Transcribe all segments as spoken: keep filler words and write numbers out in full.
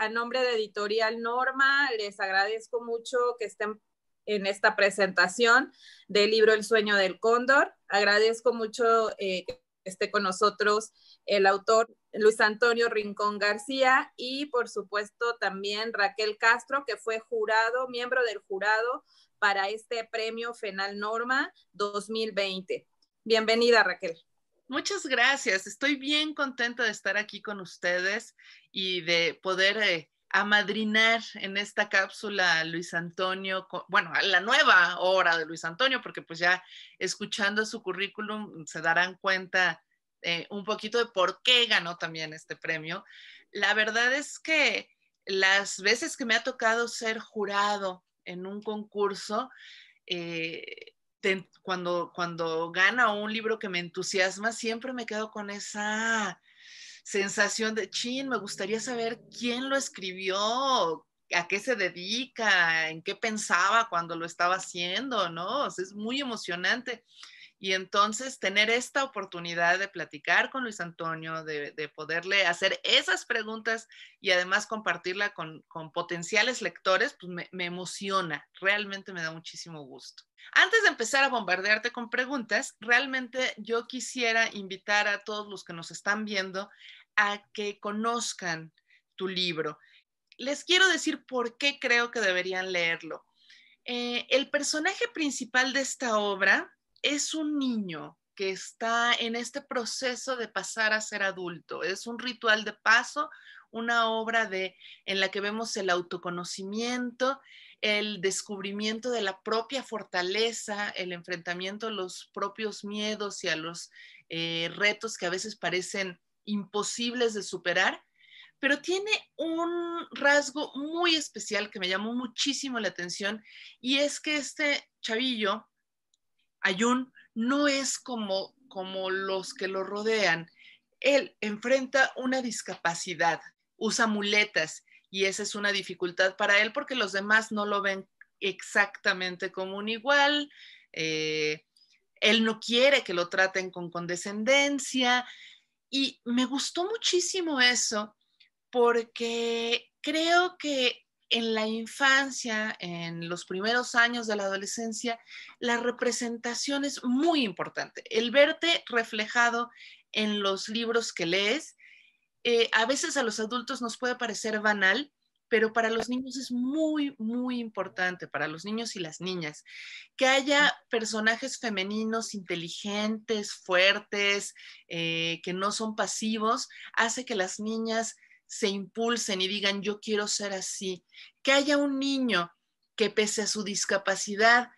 a nombre de Editorial Norma, les agradezco mucho que estén en esta presentación del libro El sueño del cóndor. Agradezco mucho eh, que esté con nosotros el autor Luis Antonio Rincón García y por supuesto también Raquel Castro, que fue jurado, miembro del jurado para este premio FENAL Norma dos mil veinte. Bienvenida, Raquel. Muchas gracias. Estoy bien contenta de estar aquí con ustedes y de poder eh, amadrinar en esta cápsula a Luis Antonio, bueno, a la nueva obra de Luis Antonio, porque pues ya escuchando su currículum se darán cuenta eh, un poquito de por qué ganó también este premio. La verdad es que las veces que me ha tocado ser jurado en un concurso, eh, Te, cuando, cuando gana un libro que me entusiasma, siempre me quedo con esa sensación de, chin, me gustaría saber quién lo escribió, a qué se dedica, en qué pensaba cuando lo estaba haciendo, ¿no? O sea, es muy emocionante. Y entonces tener esta oportunidad de platicar con Luis Antonio, de, de poderle hacer esas preguntas y además compartirla con, con potenciales lectores, pues me, me emociona, realmente me da muchísimo gusto. Antes de empezar a bombardearte con preguntas, realmente yo quisiera invitar a todos los que nos están viendo a que conozcan tu libro. Les quiero decir por qué creo que deberían leerlo. Eh, el personaje principal de esta obra es un niño que está en este proceso de pasar a ser adulto. Es un ritual de paso, una obra de, en la que vemos el autoconocimiento, el descubrimiento de la propia fortaleza, el enfrentamiento a los propios miedos y a los eh, retos que a veces parecen imposibles de superar, pero tiene un rasgo muy especial que me llamó muchísimo la atención, y es que este chavillo, Ayun, no es como, como los que lo rodean. Él enfrenta una discapacidad, usa muletas, y esa es una dificultad para él porque los demás no lo ven exactamente como un igual. Eh, él no quiere que lo traten con condescendencia, y me gustó muchísimo eso porque creo que en la infancia, en los primeros años de la adolescencia, la representación es muy importante. El verte reflejado en los libros que lees, eh, a veces a los adultos nos puede parecer banal, pero para los niños es muy, muy importante, para los niños y las niñas, que haya personajes femeninos inteligentes, fuertes, eh, que no son pasivos, hace que las niñas se impulsen y digan, yo quiero ser así. Que haya un niño que pese a su discapacidad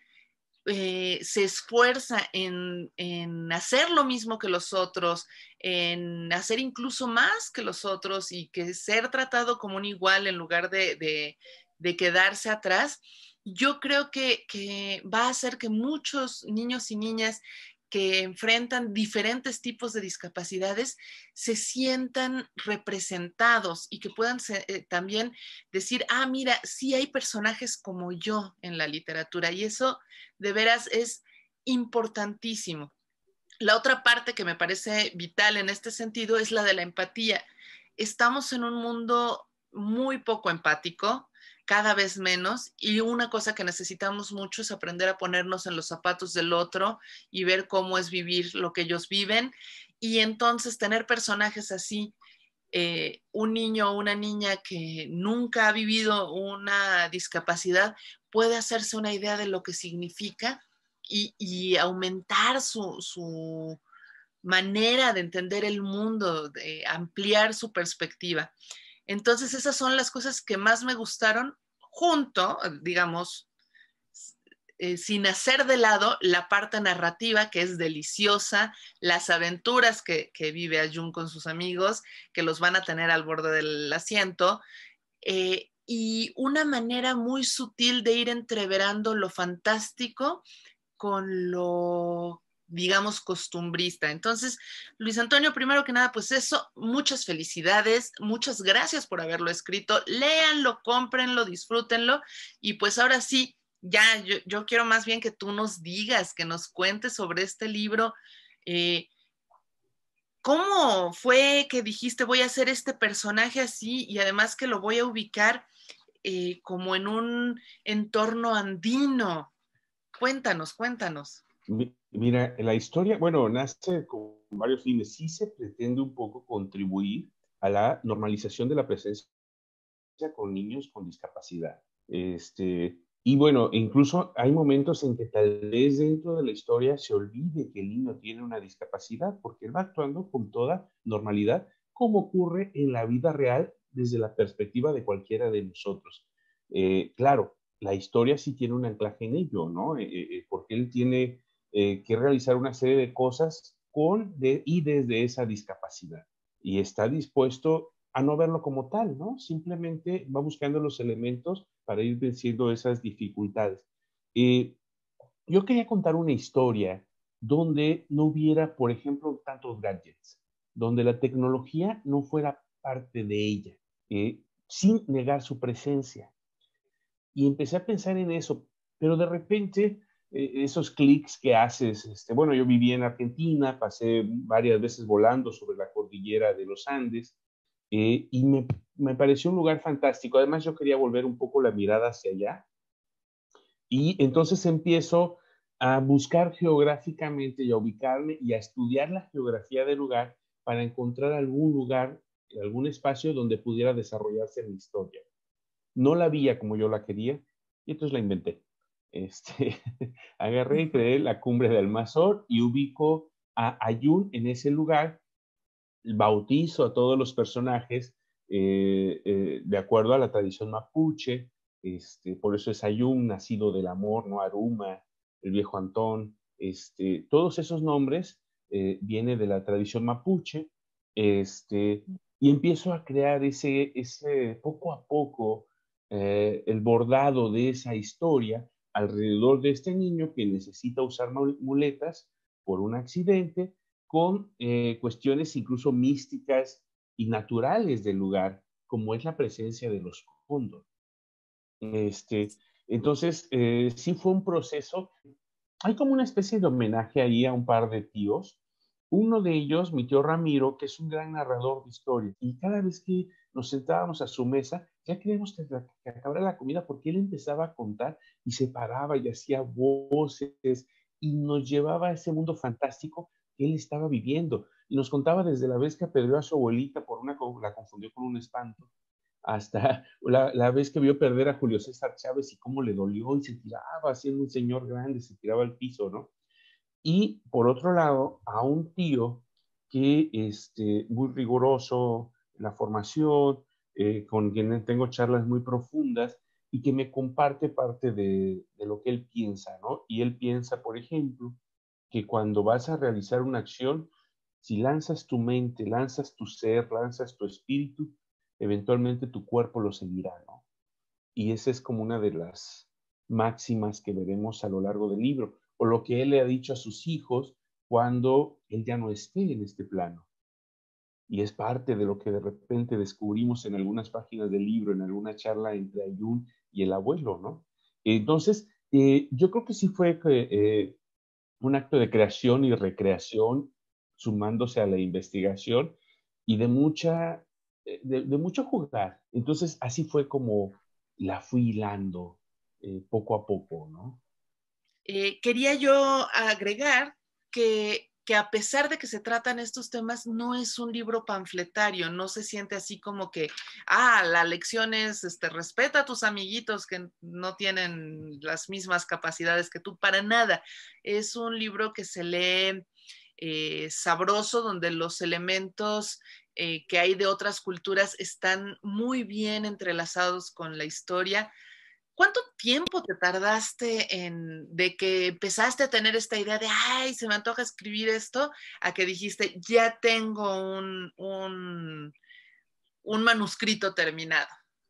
eh, se esfuerza en, en hacer lo mismo que los otros, en hacer incluso más que los otros, y que ser tratado como un igual en lugar de, de, de quedarse atrás, yo creo que, que va a hacer que muchos niños y niñas que enfrentan diferentes tipos de discapacidades se sientan representados y que puedan ser, eh, también decir, ah, mira, sí hay personajes como yo en la literatura, y eso de veras es importantísimo. La otra parte que me parece vital en este sentido es la de la empatía. Estamos en un mundo muy poco empático, cada vez menos, y una cosa que necesitamos mucho es aprender a ponernos en los zapatos del otro y ver cómo es vivir lo que ellos viven, y entonces tener personajes así, eh, un niño o una niña que nunca ha vivido una discapacidad puede hacerse una idea de lo que significa y, y aumentar su, su manera de entender el mundo, de ampliar su perspectiva. Entonces esas son las cosas que más me gustaron, junto, digamos, eh, sin hacer de lado la parte narrativa, que es deliciosa, las aventuras que, que vive Ayun con sus amigos, que los van a tener al borde del asiento, eh, y una manera muy sutil de ir entreverando lo fantástico con lo, digamos, costumbrista. Entonces, Luis Antonio, primero que nada, pues eso, muchas felicidades, muchas gracias por haberlo escrito, léanlo, cómprenlo, disfrútenlo, y pues ahora sí, ya, yo, yo quiero más bien que tú nos digas, que nos cuentes sobre este libro, eh, ¿cómo fue que dijiste voy a hacer este personaje así y además que lo voy a ubicar eh, como en un entorno andino? Cuéntanos, cuéntanos. Mira, la historia, bueno, nace con varios fines. Sí se pretende un poco contribuir a la normalización de la presencia con niños con discapacidad. Este, y bueno, incluso hay momentos en que tal vez dentro de la historia se olvide que el niño tiene una discapacidad, porque él va actuando con toda normalidad, como ocurre en la vida real desde la perspectiva de cualquiera de nosotros. Eh, claro, la historia sí tiene un anclaje en ello, ¿no? Eh, eh, porque él tiene eh, que realizar una serie de cosas con de, y desde esa discapacidad. Y está dispuesto a no verlo como tal, ¿no? Simplemente va buscando los elementos para ir venciendo esas dificultades. Eh, yo quería contar una historia donde no hubiera, por ejemplo, tantos gadgets, donde la tecnología no fuera parte de ella, eh, sin negar su presencia. Y empecé a pensar en eso, pero de repente eh, esos clics que haces, este, bueno, yo viví en Argentina, pasé varias veces volando sobre la cordillera de los Andes, eh, y me, me pareció un lugar fantástico. Además, yo quería volver un poco la mirada hacia allá, y entonces empiezo a buscar geográficamente y a ubicarme y a estudiar la geografía del lugar para encontrar algún lugar, algún espacio donde pudiera desarrollarse mi historia. No la veía como yo la quería y entonces la inventé. Este, agarré y creé la cumbre de Almazor y ubico a Ayun en ese lugar, bautizo a todos los personajes eh, eh, de acuerdo a la tradición mapuche, este, por eso es Ayun, nacido del amor, ¿no? Aruma, el viejo Antón, este, todos esos nombres eh, vienen de la tradición mapuche, este, y empiezo a crear ese, ese poco a poco, eh, el bordado de esa historia alrededor de este niño que necesita usar muletas por un accidente, con eh, cuestiones incluso místicas y naturales del lugar, como es la presencia de los cóndor. Este, entonces, eh, sí fue un proceso. Hay como una especie de homenaje ahí a un par de tíos. Uno de ellos, mi tío Ramiro, que es un gran narrador de historias. Y cada vez que nos sentábamos a su mesa, ya queríamos que, que acabara la comida porque él empezaba a contar y se paraba y hacía voces y nos llevaba a ese mundo fantástico que él estaba viviendo. Y nos contaba desde la vez que perdió a su abuelita por una, la confundió con un espanto, hasta la, la, vez que vio perder a Julio César Chávez y cómo le dolió y se tiraba, siendo un señor grande, se tiraba al piso, ¿no? Y por otro lado, a un tío que, este, muy riguroso en la formación, eh, con quien tengo charlas muy profundas y que me comparte parte de, de lo que él piensa, ¿no? Y él piensa, por ejemplo, que cuando vas a realizar una acción, si lanzas tu mente, lanzas tu ser, lanzas tu espíritu, eventualmente tu cuerpo lo seguirá, ¿no? Y esa es como una de las máximas que veremos a lo largo del libro, o lo que él le ha dicho a sus hijos cuando él ya no esté en este plano. Y es parte de lo que de repente descubrimos en algunas páginas del libro, en alguna charla entre Ayun y el abuelo, ¿no? Entonces, eh, yo creo que sí fue eh, un acto de creación y recreación, sumándose a la investigación y de mucha, de, de mucho jugar. Entonces, así fue como la fui hilando eh, poco a poco, ¿no? Eh, quería yo agregar que, que a pesar de que se tratan estos temas, no es un libro panfletario, no se siente así como que, ah, la lección es, este, respeta a tus amiguitos que no tienen las mismas capacidades que tú, para nada. Es un libro que se lee eh, sabroso, donde los elementos eh, que hay de otras culturas están muy bien entrelazados con la historia. ¿Cuánto tiempo te tardaste en de que empezaste a tener esta idea de, ay, se me antoja escribir esto, a que dijiste, ya tengo un, un, un manuscrito terminado?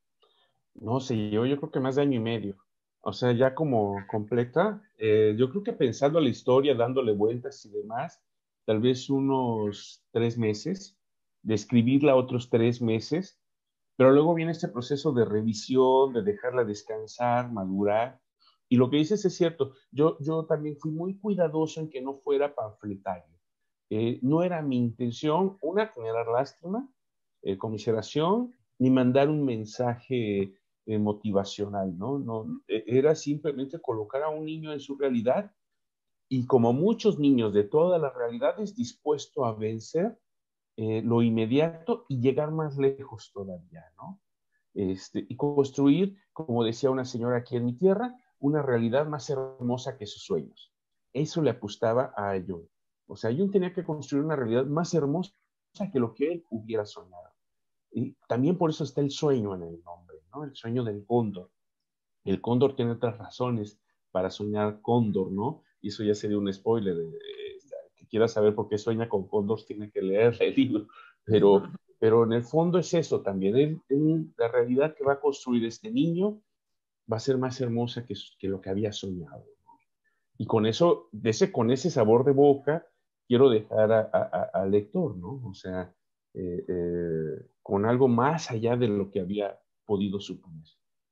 No sé, yo, yo creo que más de año y medio. O sea, ya como completa, eh, yo creo que pensando la historia, dándole vueltas y demás, tal vez unos tres meses, de escribirla otros tres meses, pero luego viene este proceso de revisión, de dejarla descansar, madurar. Y lo que dices es cierto, yo, yo también fui muy cuidadoso en que no fuera panfletario. Eh, no era mi intención, una, generar lástima, eh, conmiseración, ni mandar un mensaje eh, motivacional, ¿no? No, era simplemente colocar a un niño en su realidad y, como muchos niños de todas las realidades, dispuesto a vencer eh, lo inmediato y llegar más lejos todavía, ¿no? Este, y construir, como decía una señora aquí en mi tierra, una realidad más hermosa que sus sueños. Eso le apostaba a Jung. O sea, Jung tenía que construir una realidad más hermosa que lo que él hubiera soñado. Y también por eso está el sueño en el nombre, ¿no? El sueño del cóndor. El cóndor tiene otras razones para soñar cóndor, ¿no? Y eso ya sería un spoiler. De, de, de, que quiera saber por qué sueña con cóndor, tiene que leer el libro. Pero, pero en el fondo es eso también. Él, él, la realidad que va a construir este niño va a ser más hermosa que, que lo que había soñado, ¿no? Y con eso, de ese, con ese sabor de boca, quiero dejar al lector, ¿no? O sea, eh, eh, con algo más allá de lo que había podido suponer.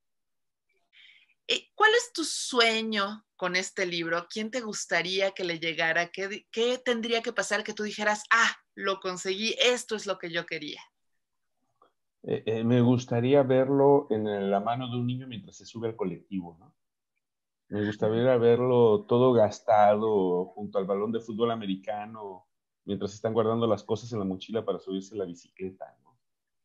¿Cuál es tu sueño con este libro? ¿Quién te gustaría que le llegara? ¿Qué, qué tendría que pasar que tú dijeras, ah, lo conseguí, esto es lo que yo quería? Eh, eh, me gustaría verlo en la mano de un niño mientras se sube al colectivo, ¿no? Me gustaría verlo todo gastado junto al balón de fútbol americano, mientras están guardando las cosas en la mochila para subirse a la bicicleta, ¿no?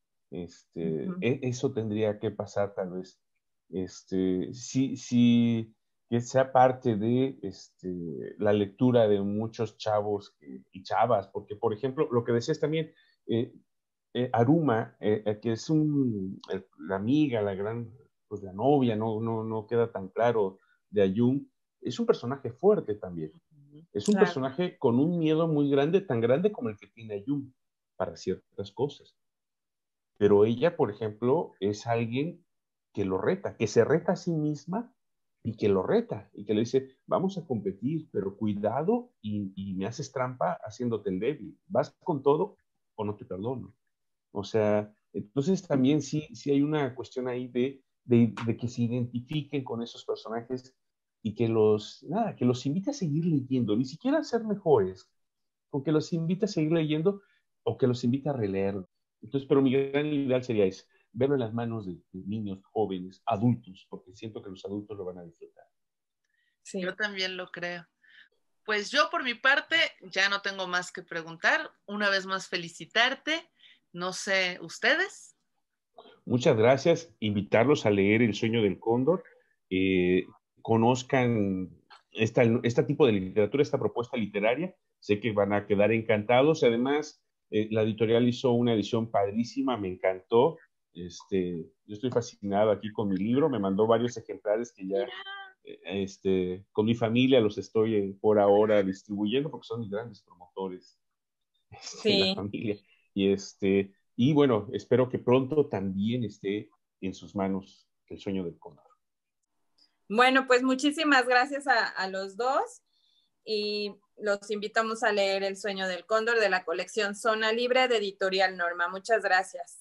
Este, uh-huh. e- eso tendría que pasar tal vez. Este, sí, sí, que sea parte de este, la lectura de muchos chavos que, y chavas, porque, por ejemplo, lo que decías también, eh, eh, Aruma, eh, que es un, el, la amiga, la gran, pues la novia, no, no, no queda tan claro, de Ayun, es un personaje fuerte también. Es un claro. personaje con un miedo muy grande, tan grande como el que tiene Ayun para ciertas cosas. Pero ella, por ejemplo, es alguien que lo reta, que se reta a sí misma y que lo reta, y que le dice, vamos a competir, pero cuidado y, y me haces trampa haciéndote el débil. ¿Vas con todo o no te perdono? O sea, entonces también sí, sí hay una cuestión ahí de, de, de que se identifiquen con esos personajes y que los, nada, que los invite a seguir leyendo, ni siquiera a ser mejores, con que los invite a seguir leyendo o que los invite a releer. Entonces, pero mi gran ideal sería eso, verlo en las manos de, de niños, jóvenes, adultos, porque siento que los adultos lo van a disfrutar. Sí. Yo también lo creo. Pues yo por mi parte ya no tengo más que preguntar. Una vez más felicitarte. No sé, ¿ustedes? Muchas gracias. Invitarlos a leer El sueño del cóndor. Eh, conozcan esta, este tipo de literatura, esta propuesta literaria. Sé que van a quedar encantados. Además, eh, la editorial hizo una edición padrísima, me encantó. Este, yo estoy fascinado aquí con mi libro. Me mandó varios ejemplares que ya eh, este, con mi familia los estoy eh, por ahora distribuyendo porque son mis grandes promotores este, sí. en la familia. Y este... Y bueno, espero que pronto también esté en sus manos El sueño del cóndor. Bueno, pues muchísimas gracias a, a los dos y los invitamos a leer El sueño del cóndor de la colección Zona Libre de Editorial Norma. Muchas gracias.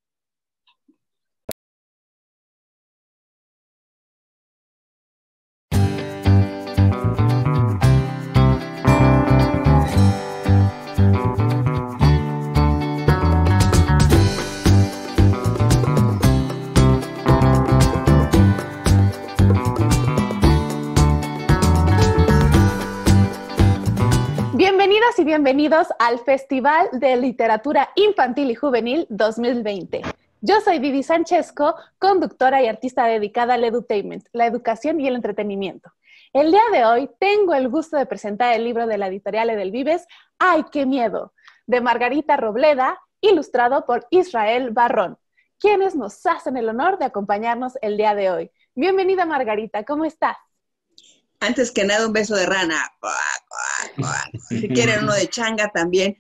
Bienvenidas y bienvenidos al Festival de Literatura Infantil y Juvenil dos mil veinte. Yo soy Vivi Sanchesco, conductora y artista dedicada al edutainment, la educación y el entretenimiento. El día de hoy tengo el gusto de presentar el libro de la editorial Edelvives, ¡Ay, qué miedo!, de Margarita Robleda, ilustrado por Israel Barrón, quienes nos hacen el honor de acompañarnos el día de hoy. Bienvenida, Margarita, ¿cómo estás? Antes que nada, un beso de rana. Si quieren uno de changa también.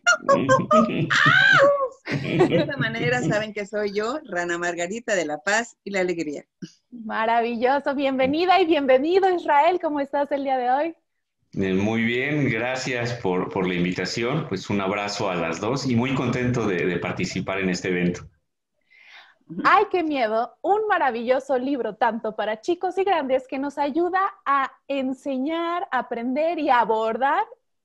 De esta manera saben que soy yo, Rana Margarita de la Paz y la Alegría. Maravilloso. Bienvenida y bienvenido, Israel. ¿Cómo estás el día de hoy? Muy bien, gracias por, por la invitación. Pues un abrazo a las dos y muy contento de, de participar en este evento. ¡Ay, qué miedo! Un maravilloso libro, tanto para chicos y grandes, que nos ayuda a enseñar, aprender y abordar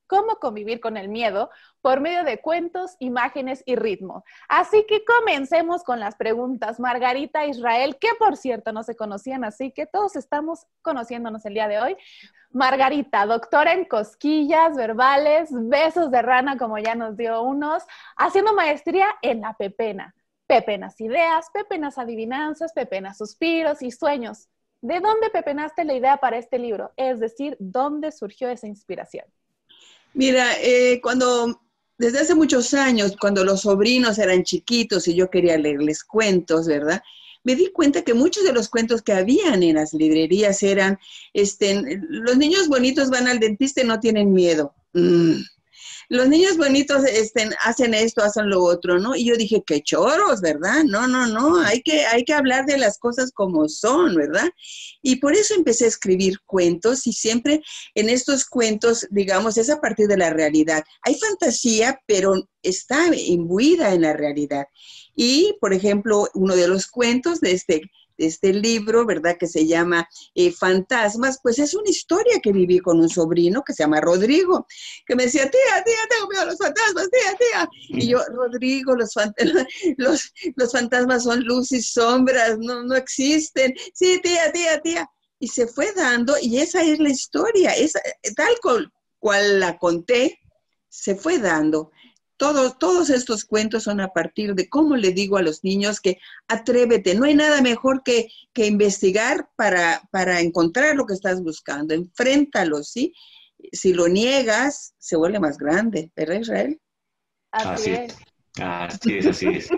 cómo convivir con el miedo por medio de cuentos, imágenes y ritmo. Así que comencemos con las preguntas. Margarita, Israel, que por cierto no se conocían, así que todos estamos conociéndonos el día de hoy. Margarita, doctora en cosquillas verbales, besos de rana, como ya nos dio unos, haciendo maestría en la pepena. Pepenas ideas, pepenas adivinanzas, pepenas suspiros y sueños. ¿De dónde pepenaste la idea para este libro? Es decir, ¿dónde surgió esa inspiración? Mira, eh, cuando, desde hace muchos años, cuando los sobrinos eran chiquitos y yo quería leerles cuentos, ¿verdad? Me di cuenta que muchos de los cuentos que habían en las librerías eran, este, los niños bonitos van al dentista y no tienen miedo. Mm. Los niños bonitos este, hacen esto, hacen lo otro, ¿no? Y yo dije, qué choros, ¿verdad? No, no, no, hay que, hay que hablar de las cosas como son, ¿verdad? Y por eso empecé a escribir cuentos y siempre en estos cuentos, digamos, es a partir de la realidad. Hay fantasía, pero está imbuida en la realidad. Y, por ejemplo, uno de los cuentos de este... este libro, ¿verdad?, que se llama eh, Fantasmas, pues es una historia que viví con un sobrino que se llama Rodrigo, que me decía, tía, tía, tengo miedo a los fantasmas, tía, tía. Y yo, Rodrigo, los, fant los, los fantasmas son luz y sombras, no, no existen. Sí, tía, tía, tía. Y se fue dando, y esa es la historia, esa, tal cual, cual la conté, se fue dando. Todos, todos estos cuentos son a partir de cómo le digo a los niños que atrévete, no hay nada mejor que, que investigar para, para encontrar lo que estás buscando, enfréntalo, ¿sí? Si lo niegas, se vuelve más grande, ¿verdad, Israel? Así es. Así es, así es.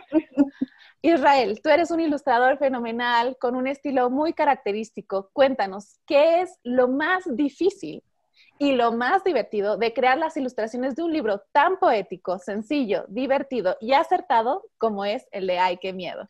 Israel, tú eres un ilustrador fenomenal con un estilo muy característico. Cuéntanos, ¿qué es lo más difícil y lo más divertido de crear las ilustraciones de un libro tan poético, sencillo, divertido y acertado como es el de Ay, qué miedo?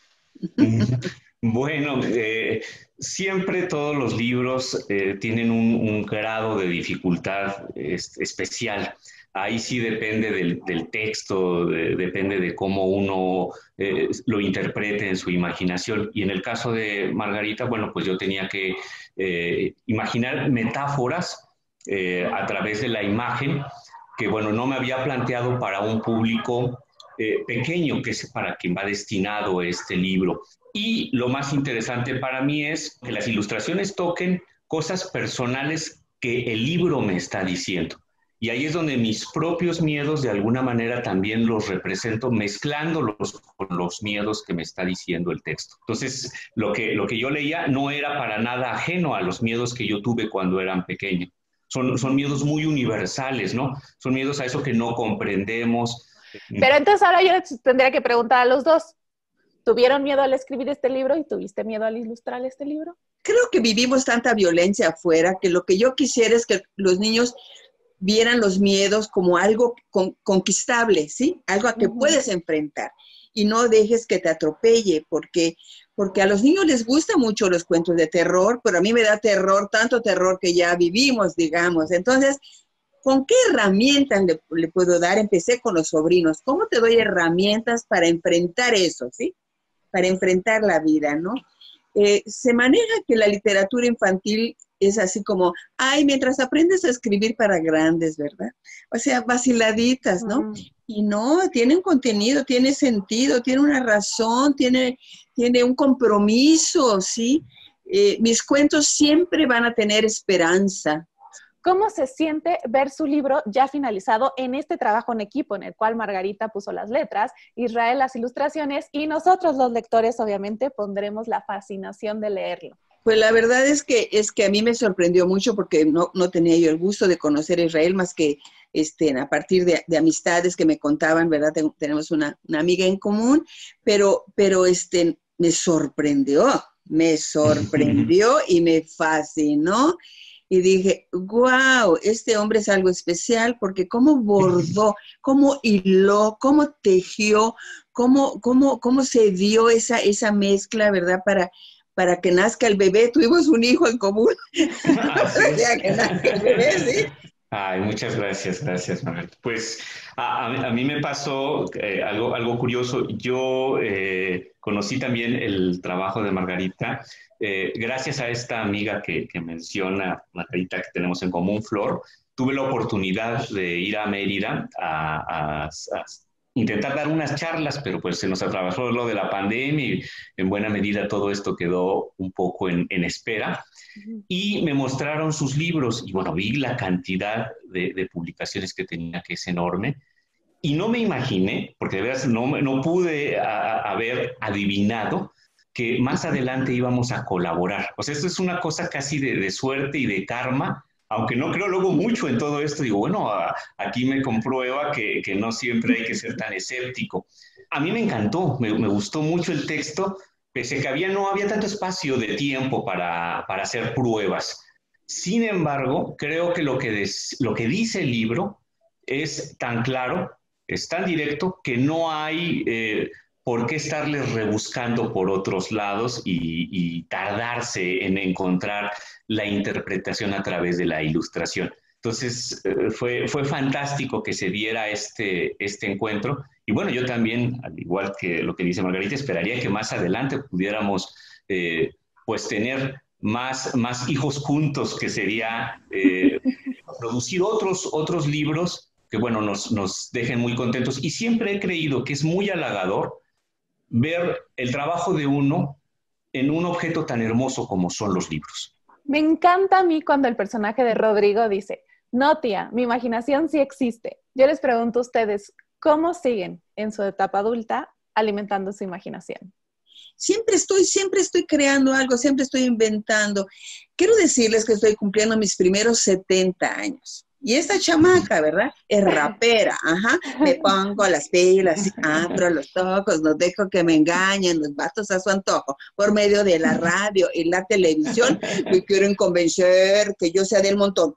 Bueno, eh, siempre todos los libros eh, tienen un, un grado de dificultad es, especial. Ahí sí depende del, del texto, de, depende de cómo uno eh, lo interprete en su imaginación. Y en el caso de Margarita, bueno, pues yo tenía que eh, imaginar metáforas Eh, a través de la imagen, que bueno, no me había planteado para un público eh, pequeño, que es para quien va destinado este libro. Y lo más interesante para mí es que las ilustraciones toquen cosas personales que el libro me está diciendo. Y ahí es donde mis propios miedos de alguna manera también los represento, mezclándolos con los miedos que me está diciendo el texto. Entonces, lo que, lo que yo leía no era para nada ajeno a los miedos que yo tuve cuando era pequeño. Son, son miedos muy universales, ¿no? Son miedos a eso que no comprendemos. Pero entonces ahora yo tendría que preguntar a los dos. ¿Tuvieron miedo al escribir este libro y tuviste miedo al ilustrar este libro? Creo que vivimos tanta violencia afuera que lo que yo quisiera es que los niños vieran los miedos como algo con, conquistable, ¿sí? Algo a que uh-huh. puedes enfrentar y no dejes que te atropelle, porque, porque a los niños les gustan mucho los cuentos de terror, pero a mí me da terror, tanto terror que ya vivimos, digamos. Entonces, ¿con qué herramientas le, le puedo dar? Empecé con los sobrinos. ¿Cómo te doy herramientas para enfrentar eso, sí? Para enfrentar la vida, ¿no? Eh, se maneja que la literatura infantil es así como, ay, mientras aprendes a escribir para grandes, ¿verdad? O sea, vaciladitas, ¿no? Uh-huh. Y no, tiene un contenido, tiene sentido, tiene una razón, tiene, tiene un compromiso, ¿sí? Eh, mis cuentos siempre van a tener esperanza. ¿Cómo se siente ver su libro ya finalizado en este trabajo en equipo en el cual Margarita puso las letras, Israel las ilustraciones y nosotros los lectores obviamente pondremos la fascinación de leerlo? Pues la verdad es que, es que a mí me sorprendió mucho porque no, no tenía yo el gusto de conocer a Israel más que este, a partir de, de amistades que me contaban, ¿verdad? Tenemos una, una amiga en común, pero, pero este, me sorprendió, me sorprendió y me fascinó. Y dije, wow, este hombre es algo especial porque cómo bordó, cómo hiló, cómo tejió, cómo, cómo, cómo se dio esa, esa mezcla, ¿verdad? Para, para que nazca el bebé. Tuvimos un hijo en común. Ah, ¿sí? O sea, que nazca el bebé, ¿sí? Ay, muchas gracias, gracias, Margarita. Pues a, a, a mí me pasó eh, algo, algo curioso. Yo eh, conocí también el trabajo de Margarita eh, gracias a esta amiga que, que menciona, Margarita, que tenemos en común, Flor. tuve la oportunidad de ir a Mérida a, a, a intentar dar unas charlas, pero pues se nos atravesó lo de la pandemia y en buena medida todo esto quedó un poco en, en espera. Y me mostraron sus libros y bueno, vi la cantidad de, de publicaciones que tenía, que es enorme. Y no me imaginé, porque de verdad no, no pude a, a haber adivinado que más adelante íbamos a colaborar. O sea, esto es una cosa casi de, de suerte y de karma, aunque no creo luego mucho en todo esto. Digo, bueno, a, aquí me comprueba que, que no siempre hay que ser tan escéptico. A mí me encantó, me, me gustó mucho el texto, pese que había, no había tanto espacio de tiempo para, para hacer pruebas. Sin embargo, creo que lo que, des, lo que dice el libro es tan claro, es tan directo, que no hay eh, por qué estarles rebuscando por otros lados y, y tardarse en encontrar la interpretación a través de la ilustración. Entonces, eh, fue, fue fantástico que se diera este, este encuentro. Y bueno, yo también, al igual que lo que dice Margarita, esperaría que más adelante pudiéramos eh, pues tener más, más hijos juntos, que sería eh, producir otros, otros libros que, bueno, nos, nos dejen muy contentos. Y siempre he creído que es muy halagador ver el trabajo de uno en un objeto tan hermoso como son los libros. Me encanta a mí cuando el personaje de Rodrigo dice, no tía, mi imaginación sí existe. Yo les pregunto a ustedes, ¿cómo siguen en su etapa adulta alimentando su imaginación? Siempre estoy, siempre estoy creando algo, siempre estoy inventando. Quiero decirles que estoy cumpliendo mis primeros setenta años. Y esta chamaca, ¿verdad? Es rapera, ajá. Me pongo las pilas, abro los ojos, no dejo que me engañen los vatos a su antojo. Por medio de la radio y la televisión, me quieren convencer que yo sea del montón.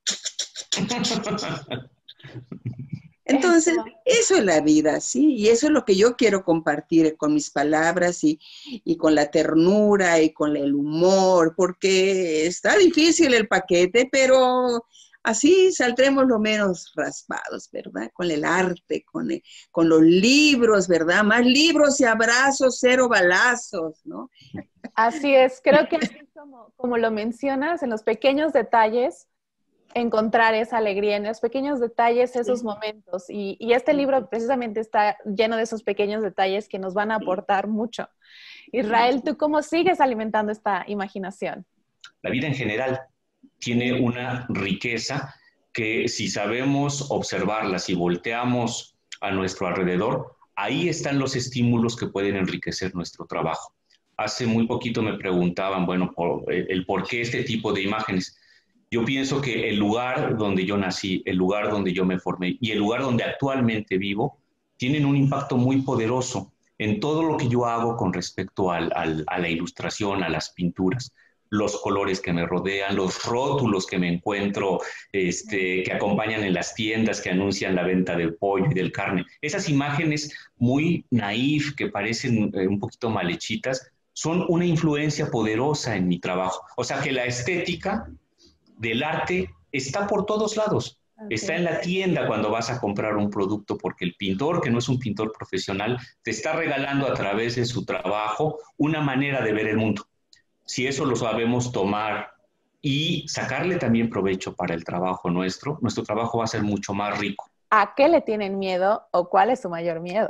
Entonces, eso es la vida, ¿sí? Y eso es lo que yo quiero compartir con mis palabras y, y con la ternura y con el humor, porque está difícil el paquete, pero así saldremos lo menos raspados, ¿verdad? Con el arte, con, el, con los libros, ¿verdad? Más libros y abrazos, cero balazos, ¿no? Así es, creo que así como, como lo mencionas, en los pequeños detalles, encontrar esa alegría, en los pequeños detalles, esos sí. momentos. Y, y este libro precisamente está lleno de esos pequeños detalles que nos van a aportar mucho. Israel, ¿tú cómo sigues alimentando esta imaginación? La vida en general tiene una riqueza que si sabemos observarla, si volteamos a nuestro alrededor, ahí están los estímulos que pueden enriquecer nuestro trabajo. Hace muy poquito me preguntaban, bueno, por, el por qué este tipo de imágenes. Yo pienso que el lugar donde yo nací, el lugar donde yo me formé y el lugar donde actualmente vivo tienen un impacto muy poderoso en todo lo que yo hago con respecto al, al, a la ilustración, a las pinturas, los colores que me rodean, los rótulos que me encuentro, este, que acompañan en las tiendas que anuncian la venta del pollo y del carne. Esas imágenes muy naif, que parecen eh, un poquito mal hechitas, son una influencia poderosa en mi trabajo. O sea que la estética del arte está por todos lados. Okay. Está en la tienda cuando vas a comprar un producto, porque el pintor, que no es un pintor profesional, te está regalando a través de su trabajo una manera de ver el mundo. Si eso lo sabemos tomar y sacarle también provecho para el trabajo nuestro, nuestro trabajo va a ser mucho más rico. ¿A qué le tienen miedo o cuál es su mayor miedo?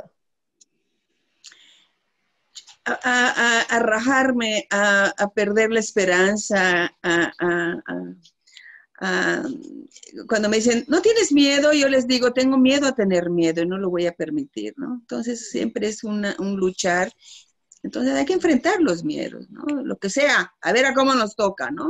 A, a, a rajarme, a, a perder la esperanza, a, a, a, cuando me dicen, ¿no tienes miedo? Yo les digo, tengo miedo a tener miedo y no lo voy a permitir, ¿no? Entonces siempre es una, un luchar. Entonces hay que enfrentar los miedos, ¿no? Lo que sea, a ver a cómo nos toca, ¿no?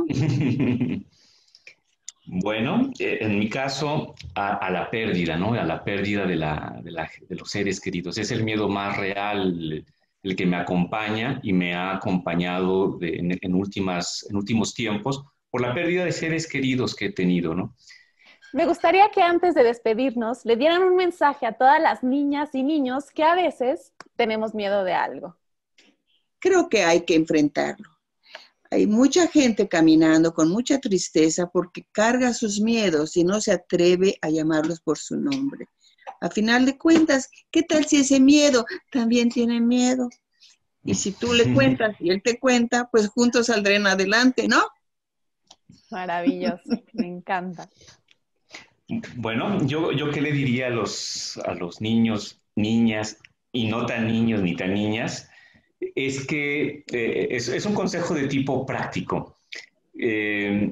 Bueno, en mi caso, a, a la pérdida, ¿no? A la pérdida de, la, de, la, de los seres queridos. Es el miedo más real, el que me acompaña y me ha acompañado de, en, en, últimas, en últimos tiempos por la pérdida de seres queridos que he tenido, ¿no? Me gustaría que antes de despedirnos le dieran un mensaje a todas las niñas y niños que a veces tenemos miedo de algo. Creo que hay que enfrentarlo. Hay mucha gente caminando con mucha tristeza porque carga sus miedos y no se atreve a llamarlos por su nombre. A final de cuentas, ¿qué tal si ese miedo también tiene miedo? Y si tú le cuentas y él te cuenta, pues juntos saldrán adelante, ¿no? Maravilloso, me encanta. Bueno, yo, yo qué le diría a los, a los niños, niñas, y no tan niños ni tan niñas, es que eh, es, es un consejo de tipo práctico. Eh,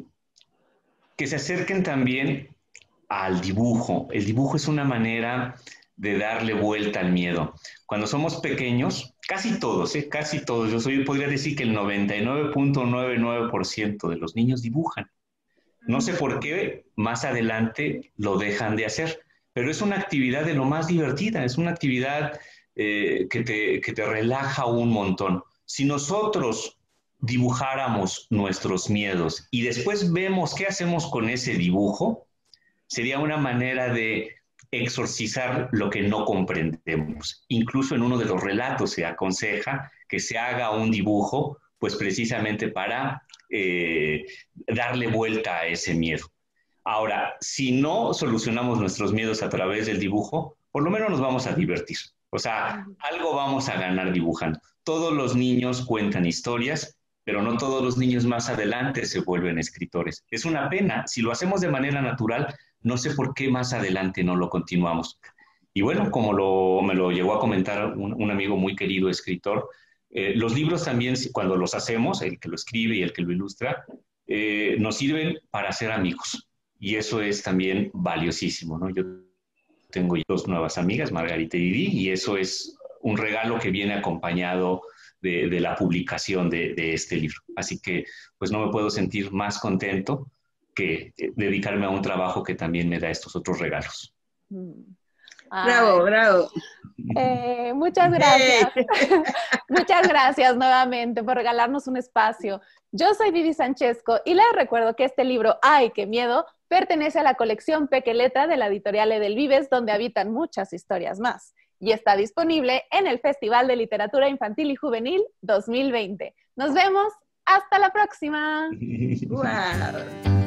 que se acerquen también al dibujo. El dibujo es una manera de darle vuelta al miedo. Cuando somos pequeños, casi todos, ¿eh? casi todos, yo soy, podría decir que el noventa y nueve punto noventa y nueve por ciento de los niños dibujan. No sé por qué más adelante lo dejan de hacer, pero es una actividad de lo más divertida, es una actividad eh, que, te, que te relaja un montón. Si nosotros dibujáramos nuestros miedos y después vemos qué hacemos con ese dibujo, sería una manera de exorcizar lo que no comprendemos. Incluso en uno de los relatos se aconseja que se haga un dibujo, pues precisamente para eh, darle vuelta a ese miedo. Ahora, si no solucionamos nuestros miedos a través del dibujo, por lo menos nos vamos a divertir. O sea, algo vamos a ganar dibujando. Todos los niños cuentan historias, pero no todos los niños más adelante se vuelven escritores. Es una pena. Si lo hacemos de manera natural, no sé por qué más adelante no lo continuamos. Y bueno, como lo, me lo llegó a comentar un, un amigo muy querido, escritor, eh, los libros también, cuando los hacemos, el que lo escribe y el que lo ilustra, eh, nos sirven para ser amigos. Y eso es también valiosísimo, ¿no? Yo tengo dos nuevas amigas, Margarita y Didi, y eso es un regalo que viene acompañado de, de la publicación de, de este libro. Así que, pues no me puedo sentir más contento que dedicarme a un trabajo que también me da estos otros regalos. Ay. Bravo, bravo. Eh, muchas gracias. Muchas gracias nuevamente por regalarnos un espacio. Yo soy Vivi Sanchesco y les recuerdo que este libro, ¡Ay, qué miedo!, pertenece a la colección Peque Letra de la editorial Edelvives, donde habitan muchas historias más. Y está disponible en el Festival de Literatura Infantil y Juvenil dos mil veinte. Nos vemos. ¡Hasta la próxima! Wow.